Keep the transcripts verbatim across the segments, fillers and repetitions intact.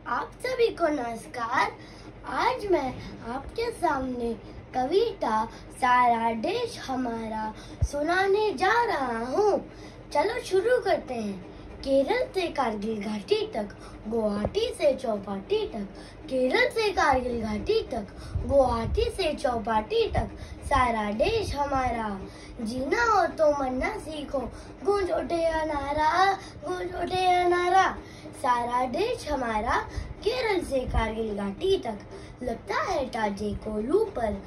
आप सभी को नमस्कार। आज मैं आपके सामने कविता सारा देश हमारा सुनाने जा रहा हूँ। चलो शुरू करते हैं। केरल से कारगिल घाटी तक, गुवाहाटी से चौपाटी तक, केरल से कारगिल घाटी तक, गुवाहाटी से चौपाटी तक, सारा देश हमारा। जीना हो तो मरना सीखो, गूंज उठे नारा, गूंज उठे नारा। सारा देश हमारा, केरल से कारगिल घाटी तक। लगता है ताजे कोलू पर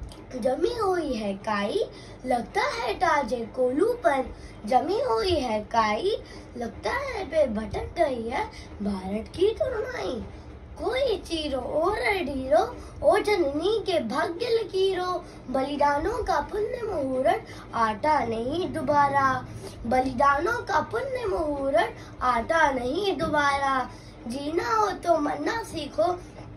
जमी हुई है काई, लगता है ताजे कोलू पर जमी हुई है काई, लगता है पे भटक गई है भारत की तुरनाई। कोई चीरो और ढीरो, ओ जननी के भाग्य लकीरो, बलिदानों का पुण्य मुहूर्त आता नहीं दोबारा, बलिदानों का पुण्य मुहूर्त आता नहीं दोबारा। जीना हो तो मरना सीखो,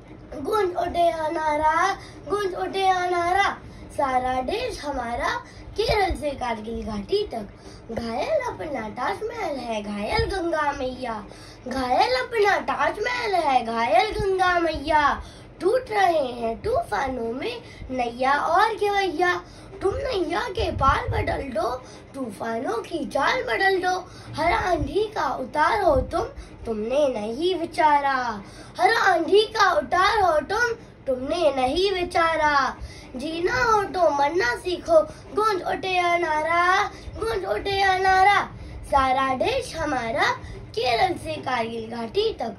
गूंज उठे नारा, गूंज उठे नारा। सारा देश हमारा, केरल से कारगिल घाटी तक। घायल अपना ताजमहल है, घायल गंगा मैया, घायल अपना ताजमहल है, घायल गंगा मैया। टूट रहे हैं तूफानों में नैया और केवैया, तुम नैया के पाल बदल दो, तूफानों की चाल बदल दो। हर आंधी का उतार हो तुम, तुमने नहीं विचारा, हर आंधी का उतार हो तुम, तुमने नहीं विचारा। जीना हो तो मरना सीखो, गूंज उठे नारा, गूंज उठे नारा। सारा देश हमारा, केरल से कारगिल घाटी तक।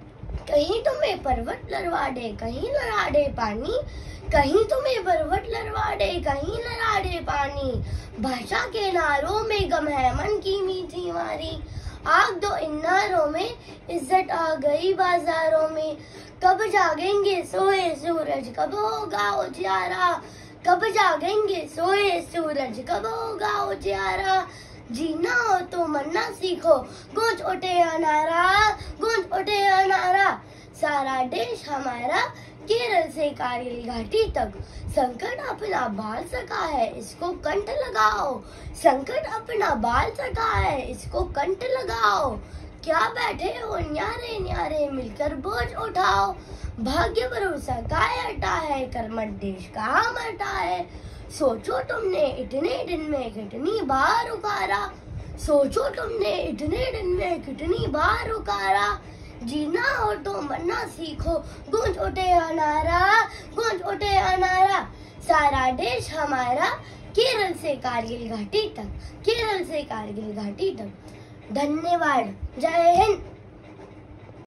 कहीं तुम्हें पर्वत लड़वा दे, कहीं लड़ा दे पानी, कहीं तुम्हें पर्वत लड़वा दे, कहीं लड़ा दे पानी। भाषा के नारों में गम है मन की मीठी वारी, आग दो इन नारों में इज्जत आ गई बाजारों में। कब जागेंगे सोए सूरज, कब होगा उजियारा, कब जागेंगे सोए सूरज, कब होगा उजियारा। जीना हो तो मरना सीखो, गूंज उठे नारा, गूंज उठे नारा। सारा देश हमारा, केरल से कारगिल घाटी तक। संकट अपना बाल सका है, इसको कंठ लगाओ, संकट अपना बाल सका है, इसको कंठ लगाओ। क्या बैठे हो न्यारे न्यारे, मिलकर बोझ उठाओ। भाग्य भरोसा कायरता है, कर्मठ देश कहाँ मरता है। सोचो तुमने इतने दिन में कितनी बार उकारा, सोचो तुमने इतने दिन में कितनी बार उकारा। जीना हो तो मरना सीखो, गूंज उठे नारा, गूंज उठे नारा। सारा देश हमारा, केरल से कारगिल घाटी तक, केरल से कारगिल घाटी तक। धन्यवाद। जय हिंद।